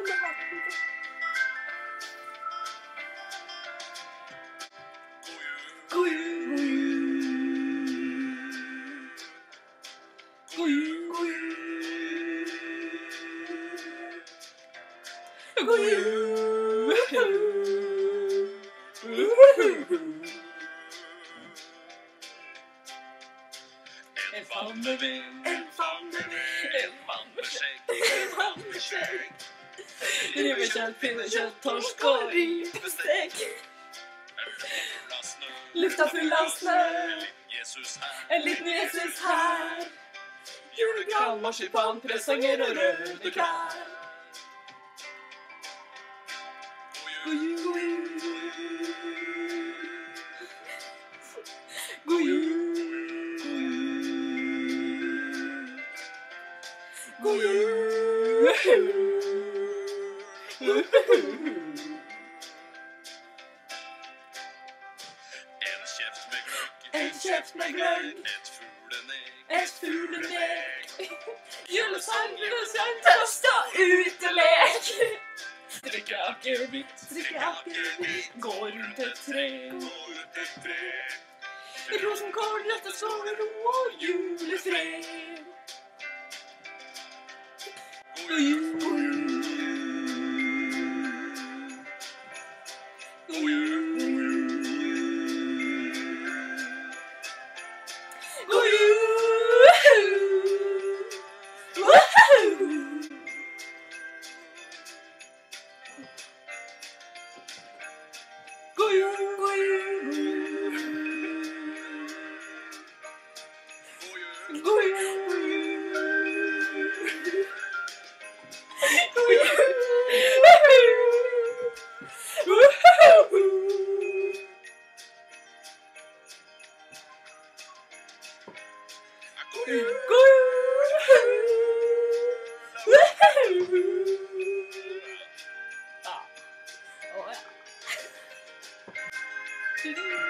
God jul. God jul. God jul. En famnevind, en famnevind, en vannskjegg. Rivekjøtt, pinnekjøtt, torsk og ripestek. Lufta full av snø, en liten Jesus her. Julekran, marsipan, presanger og røde klær. God jul, god jul. God jul. God jul. En kjeft med gløgg, et fuglenegg, julesangen, tøst og utelek. Strikke akevitt, gå rundt et tre. Rosenkål, rødt og sovero og julefred. God jul. God jul. God jul. God jul, god jul. God jul. Ja.